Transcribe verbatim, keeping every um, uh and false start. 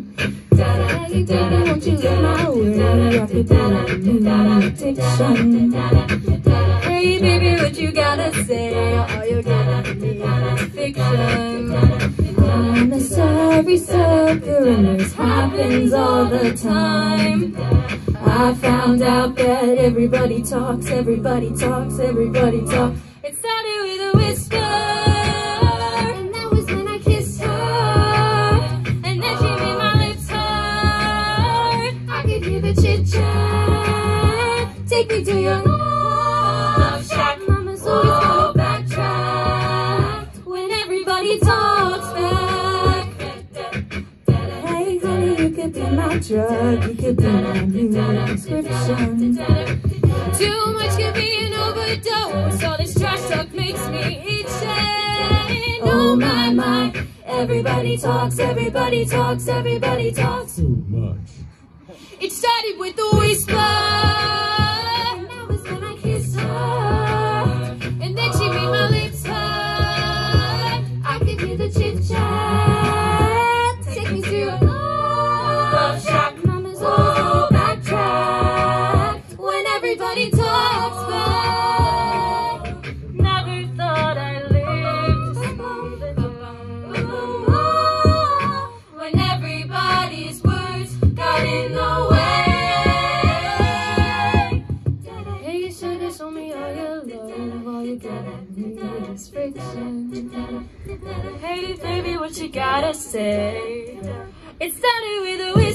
Hey baby, won't you let my world rock it down new diction? Hey baby, what you gotta say? All you're giving me is fiction. I'm a sorry sucker and this happens all the time. I found out that everybody talks, everybody talks, everybody talks. It started with a whisper, and that was when I kissed her. And then she made my lips hurt. I could hear the chit chat. Take me to your love shack. Mama's always gonna backtrack when everybody talks back. Hey honey, you could be my drug, you could be my new prescription. Too much could be an overdose. All this trash talk makes me itching. Oh my, my. Everybody talks, everybody talks, everybody talks. Too much. It started with a whisper, and that was when I kissed her. And then she made my lips hurt. I could hear the chit chat. Take me to your love shack. Mama's always gonna backtrack when everybody talks back. Never thought I lived to see the when everybody's words got in the way. Hey, you should've shown me all your love. All you gotta need is friction. Hey baby, what you gotta say? It started with a